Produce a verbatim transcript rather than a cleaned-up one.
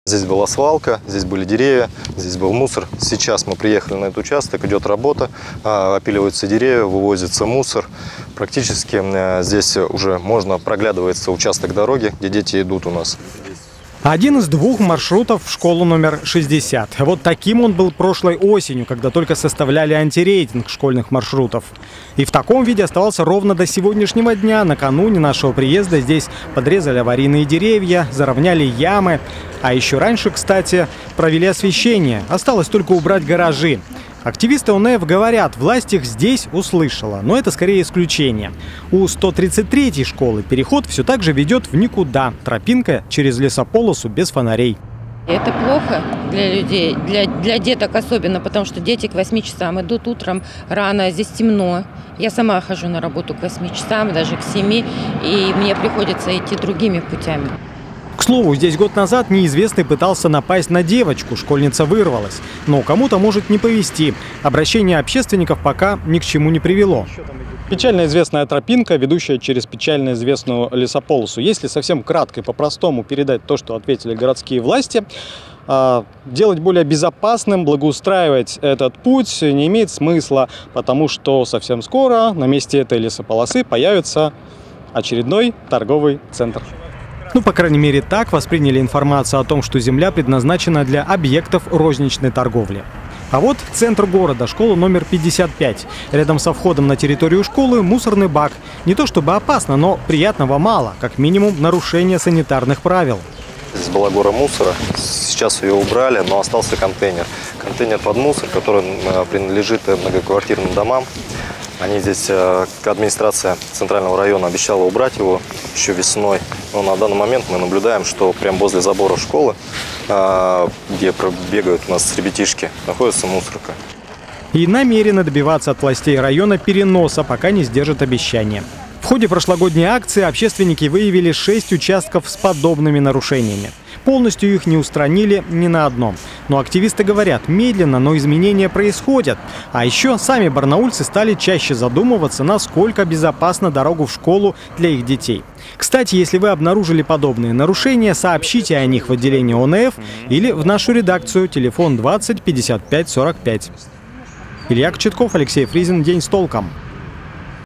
Здесь была свалка, здесь были деревья, здесь был мусор. Сейчас мы приехали на этот участок, идет работа, опиливаются деревья, вывозится мусор. Практически здесь уже можно проглядывается участок дороги, где дети идут у нас. Один из двух маршрутов в школу номер шестьдесят. Вот таким он был прошлой осенью, когда только составляли антирейтинг школьных маршрутов. И в таком виде оставался ровно до сегодняшнего дня. Накануне нашего приезда здесь подрезали аварийные деревья, заровняли ямы. А еще раньше, кстати, провели освещение. Осталось только убрать гаражи. Активисты О Н Э Ф говорят, власть их здесь услышала, но это скорее исключение. У сто тридцать третьей школы переход все так же ведет в никуда. Тропинка через лесополосу без фонарей. Это плохо для людей, для, для деток особенно, потому что дети к восьми часам идут утром рано, здесь темно. Я сама хожу на работу к восьми часам, даже к семи, и мне приходится идти другими путями. К слову, здесь год назад неизвестный пытался напасть на девочку, школьница вырвалась. Но кому-то может не повезти. Обращение общественников пока ни к чему не привело. Печально известная тропинка, ведущая через печально известную лесополосу. Если совсем кратко и по-простому передать то, что ответили городские власти, делать более безопасным, благоустраивать этот путь не имеет смысла, потому что совсем скоро на месте этой лесополосы появится очередной торговый центр. Ну, по крайней мере, так восприняли информацию о том, что земля предназначена для объектов розничной торговли. А вот центр города, школа номер пятьдесят пять. Рядом со входом на территорию школы мусорный бак. Не то чтобы опасно, но приятного мало, как минимум нарушение санитарных правил. Здесь была гора мусора, сейчас ее убрали, но остался контейнер. Контейнер под мусор, который принадлежит многоквартирным домам. Они здесь, администрация центрального района обещала убрать его еще весной. Но на данный момент мы наблюдаем, что прямо возле забора школы, где бегают у нас ребятишки, находится мусорка. И намерены добиваться от властей района переноса, пока не сдержат обещания. В ходе прошлогодней акции общественники выявили шесть участков с подобными нарушениями. Полностью их не устранили ни на одном. Но активисты говорят, медленно, но изменения происходят. А еще сами барнаульцы стали чаще задумываться, насколько безопасна дорога в школу для их детей. Кстати, если вы обнаружили подобные нарушения, сообщите о них в отделении О Н Э Ф или в нашу редакцию, телефон двадцать пятьдесят пять сорок пять. Илья Кочетков, Алексей Фризин. День с толком.